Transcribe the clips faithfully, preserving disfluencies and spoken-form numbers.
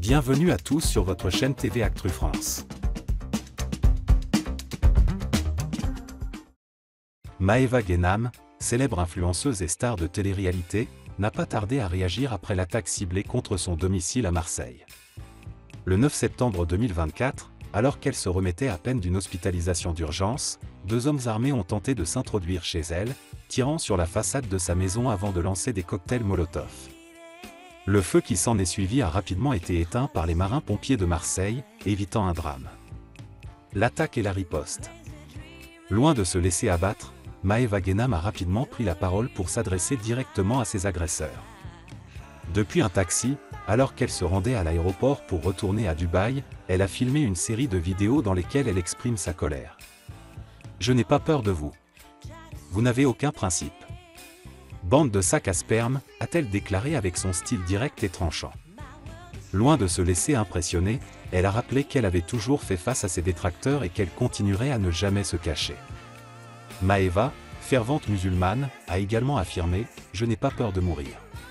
Bienvenue à tous sur votre chaîne T V Actu France. Maëva Guénam, célèbre influenceuse et star de télé-réalité, n'a pas tardé à réagir après l'attaque ciblée contre son domicile à Marseille. Le neuf septembre deux mille vingt-quatre, alors qu'elle se remettait à peine d'une hospitalisation d'urgence, deux hommes armés ont tenté de s'introduire chez elle, tirant sur la façade de sa maison avant de lancer des cocktails Molotov. Le feu qui s'en est suivi a rapidement été éteint par les marins-pompiers de Marseille, évitant un drame. L'attaque et la riposte. Loin de se laisser abattre, Maëva Guénam a rapidement pris la parole pour s'adresser directement à ses agresseurs. Depuis un taxi, alors qu'elle se rendait à l'aéroport pour retourner à Dubaï, elle a filmé une série de vidéos dans lesquelles elle exprime sa colère. « Je n'ai pas peur de vous. Vous n'avez aucun principe. Bande de sacs à sperme », a-t-elle déclaré avec son style direct et tranchant. Loin de se laisser impressionner, elle a rappelé qu'elle avait toujours fait face à ses détracteurs et qu'elle continuerait à ne jamais se cacher. Maëva, fervente musulmane, a également affirmé « Je n'ai pas peur de mourir.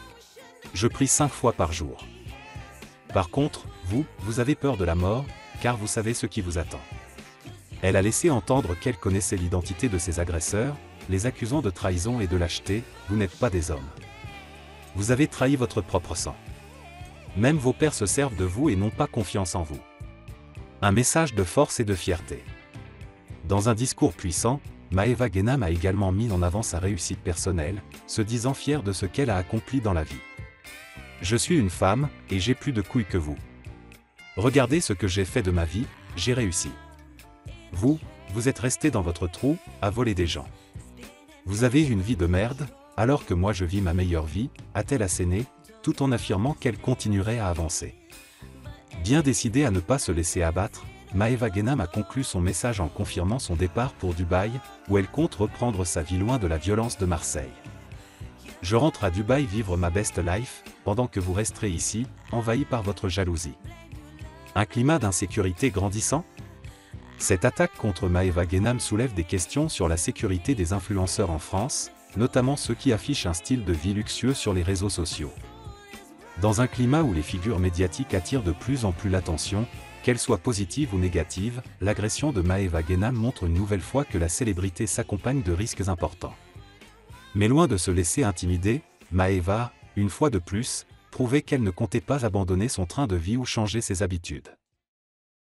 Je prie cinq fois par jour. Par contre, vous, vous avez peur de la mort, car vous savez ce qui vous attend. » Elle a laissé entendre qu'elle connaissait l'identité de ses agresseurs, les accusant de trahison et de lâcheté. « Vous n'êtes pas des hommes. Vous avez trahi votre propre sang. Même vos pères se servent de vous et n'ont pas confiance en vous. » Un message de force et de fierté. Dans un discours puissant, Maëva Guénam a également mis en avant sa réussite personnelle, se disant fière de ce qu'elle a accompli dans la vie. « Je suis une femme, et j'ai plus de couilles que vous. Regardez ce que j'ai fait de ma vie, j'ai réussi. Vous, vous êtes resté dans votre trou, à voler des gens. Vous avez une vie de merde, alors que moi je vis ma meilleure vie », a-t-elle asséné, tout en affirmant qu'elle continuerait à avancer. Bien décidée à ne pas se laisser abattre, Maëva Guénam a conclu son message en confirmant son départ pour Dubaï, où elle compte reprendre sa vie loin de la violence de Marseille. « Je rentre à Dubaï vivre ma best life, pendant que vous resterez ici, envahi par votre jalousie. » Un climat d'insécurité grandissant ? Cette attaque contre Maëva Guénam soulève des questions sur la sécurité des influenceurs en France, notamment ceux qui affichent un style de vie luxueux sur les réseaux sociaux. Dans un climat où les figures médiatiques attirent de plus en plus l'attention, qu'elle soit positive ou négative, l'agression de Maëva Guénam montre une nouvelle fois que la célébrité s'accompagne de risques importants. Mais loin de se laisser intimider, Maëva, une fois de plus, prouvait qu'elle ne comptait pas abandonner son train de vie ou changer ses habitudes.